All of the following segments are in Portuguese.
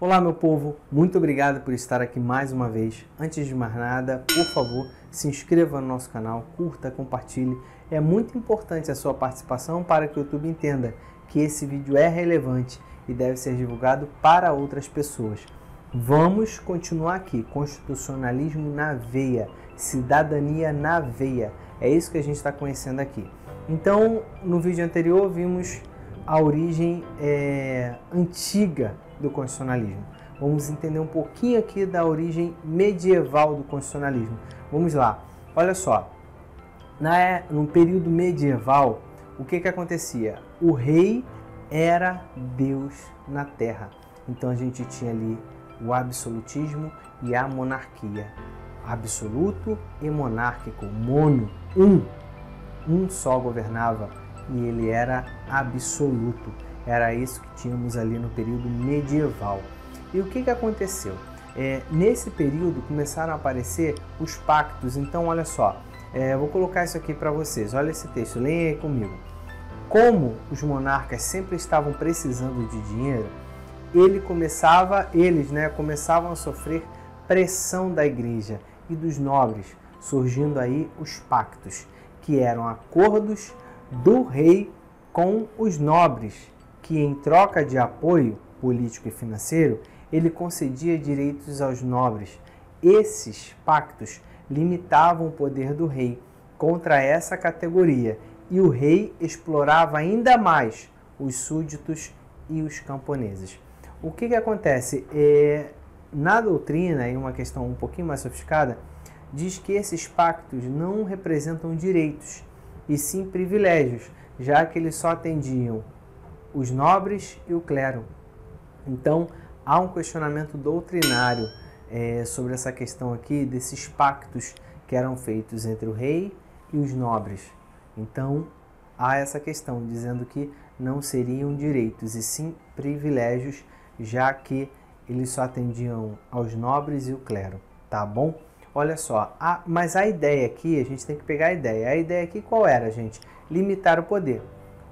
Olá, meu povo, muito obrigado por estar aqui mais uma vez. Antes de mais nada, por favor, se inscreva no nosso canal, curta, compartilhe. É muito importante a sua participação para que o YouTube entenda que esse vídeo é relevante e deve ser divulgado para outras pessoas. Vamos continuar aqui, constitucionalismo na veia, cidadania na veia. É isso que a gente está conhecendo aqui. Então, no vídeo anterior, vimos a origem antiga do constitucionalismo. Vamos entender um pouquinho aqui da origem medieval do constitucionalismo. Vamos lá. Olha só. No período medieval, o que acontecia? O rei era Deus na terra. Então a gente tinha ali o absolutismo e a monarquia. Absoluto e monárquico. Mono. Um só governava e ele era absoluto. Era isso que tínhamos ali no período medieval. E o que aconteceu? Nesse período começaram a aparecer os pactos. Então, olha só, vou colocar isso aqui para vocês. Olha esse texto, leia aí comigo. Como os monarcas sempre estavam precisando de dinheiro, eles começavam a sofrer pressão da igreja e dos nobres, surgindo aí os pactos, que eram acordos do rei com os nobres, que em troca de apoio político e financeiro, ele concedia direitos aos nobres. Esses pactos limitavam o poder do rei contra essa categoria e o rei explorava ainda mais os súditos e os camponeses. O que acontece? Na doutrina, em uma questão um pouquinho mais sofisticada, diz que esses pactos não representam direitos, e sim privilégios, já que eles só atendiam os nobres e o clero. Então, há um questionamento doutrinário sobre essa questão aqui, desses pactos que eram feitos entre o rei e os nobres. Então, há essa questão, dizendo que não seriam direitos, e sim privilégios, já que eles só atendiam aos nobres e o clero, tá bom? Olha só, mas a ideia aqui, a gente tem que pegar a ideia. A ideia aqui qual era, gente? Limitar o poder.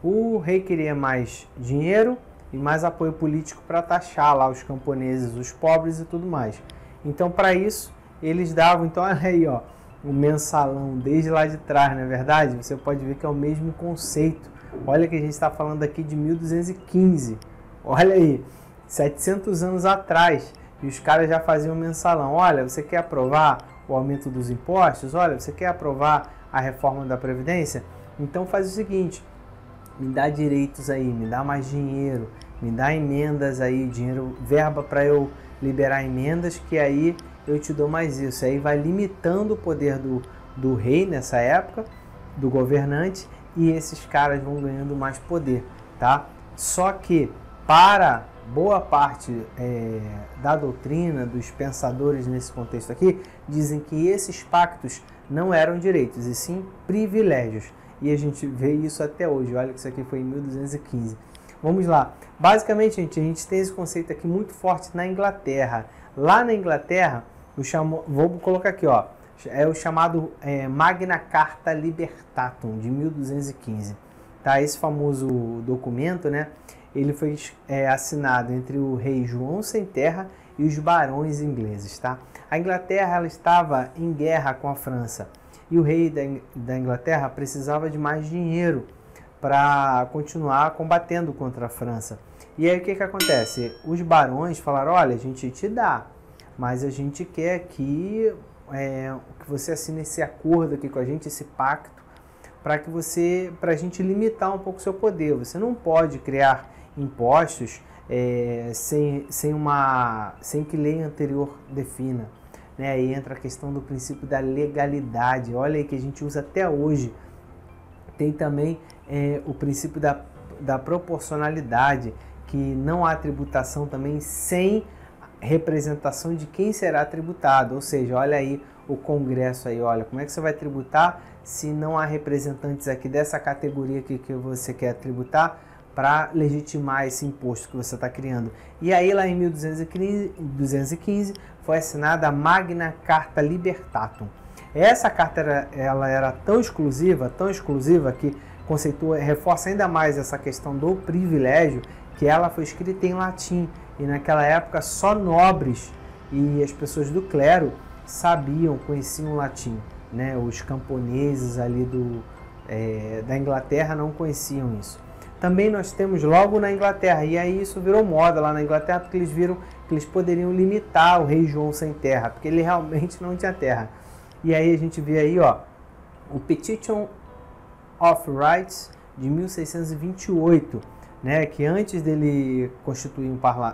O rei queria mais dinheiro e mais apoio político para taxar lá os camponeses, os pobres e tudo mais. Então, para isso, eles davam, então, olha aí, ó, o mensalão desde lá de trás, não é verdade? Você pode ver que é o mesmo conceito. Olha que a gente está falando aqui de 1215. Olha aí, 700 anos atrás. E os caras já faziam mensalão. Olha, você quer aprovar o aumento dos impostos? Olha, você quer aprovar a reforma da Previdência? Então faz o seguinte, me dá direitos aí, me dá mais dinheiro, me dá emendas aí, dinheiro, verba para eu liberar emendas, que aí eu te dou mais isso. Aí vai limitando o poder do rei nessa época, do governante, e esses caras vão ganhando mais poder, tá? Só que para boa parte da doutrina, dos pensadores nesse contexto aqui, dizem que esses pactos não eram direitos, e sim privilégios. E a gente vê isso até hoje. Olha que isso aqui foi em 1215. Vamos lá. Basicamente, gente, a gente tem esse conceito aqui muito forte na Inglaterra. Lá na Inglaterra, vou colocar aqui, ó, é o chamado Magna Carta Libertatum, de 1215. Tá? Esse famoso documento, né? Ele foi assinado entre o rei João Sem Terra e os barões ingleses, tá? A Inglaterra ela estava em guerra com a França e o rei da Inglaterra precisava de mais dinheiro para continuar combatendo contra a França. E aí o que acontece? Os barões falaram, olha, a gente te dá, mas a gente quer que você assine esse acordo aqui com a gente, esse pacto, para a gente limitar um pouco o seu poder. Você não pode criar impostos sem que lei anterior defina, né? Aí entra a questão do princípio da legalidade. Olha aí que a gente usa até hoje. Tem também o princípio da proporcionalidade, que não há tributação também sem representação de quem será tributado. Ou seja, olha aí o Congresso aí, olha, como é que você vai tributar se não há representantes aqui dessa categoria que você quer tributar para legitimar esse imposto que você está criando. E aí lá em 1215 foi assinada a Magna Carta Libertatum. Essa carta ela era tão exclusiva que reforça ainda mais essa questão do privilégio, que ela foi escrita em latim. E naquela época só nobres e as pessoas do clero sabiam, conheciam o latim, né? Os camponeses ali da Inglaterra não conheciam isso. Também nós temos logo na Inglaterra, e aí isso virou moda lá na Inglaterra, porque eles viram que eles poderiam limitar o rei João sem terra, porque ele realmente não tinha terra. E aí a gente vê aí, ó, o Petition of Rights de 1628, né, que antes dele constituir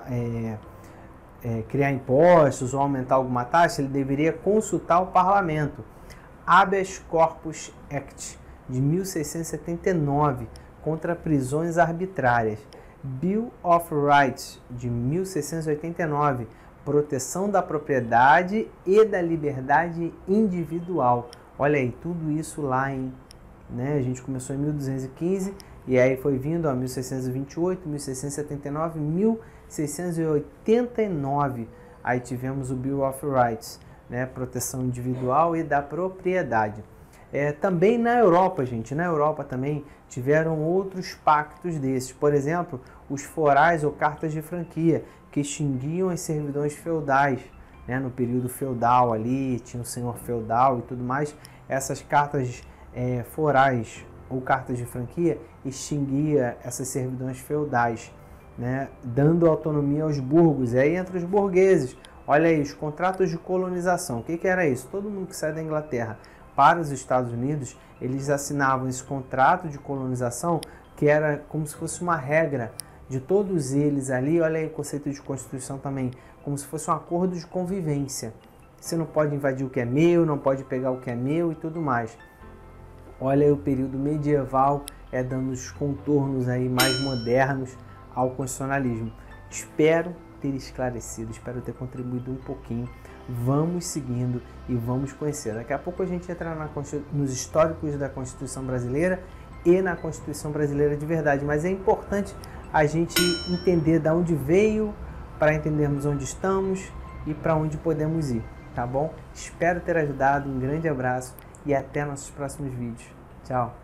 criar impostos ou aumentar alguma taxa, ele deveria consultar o parlamento. Habeas Corpus Act de 1679, contra prisões arbitrárias. Bill of Rights de 1689, proteção da propriedade e da liberdade individual. Olha aí, tudo isso lá a gente começou em 1215 e aí foi vindo a 1628, 1679, 1689. Aí tivemos o Bill of Rights, né, proteção individual e da propriedade. Também na Europa, gente, na Europa também tiveram outros pactos desses. Por exemplo, os forais ou cartas de franquia, que extinguiam as servidões feudais, né, no período feudal ali, tinha o senhor feudal e tudo mais. Essas cartas forais ou cartas de franquia extinguia essas servidões feudais, né, dando autonomia aos burgos. E aí entra os burgueses. Olha aí, os contratos de colonização. O que era isso? Todo mundo que sai da Inglaterra para os Estados Unidos, eles assinavam esse contrato de colonização, que era como se fosse uma regra de todos eles ali. Olha aí o conceito de Constituição também, como se fosse um acordo de convivência. Você não pode invadir o que é meu, não pode pegar o que é meu e tudo mais. Olha aí o período medieval, dando os contornos aí mais modernos ao constitucionalismo. Espero ter esclarecido, espero ter contribuído um pouquinho. Vamos seguindo e vamos conhecer. Daqui a pouco a gente entra nos históricos da Constituição Brasileira e na Constituição Brasileira de verdade, mas é importante a gente entender de onde veio, para entendermos onde estamos e para onde podemos ir, tá bom? Espero ter ajudado, um grande abraço e até nossos próximos vídeos. Tchau!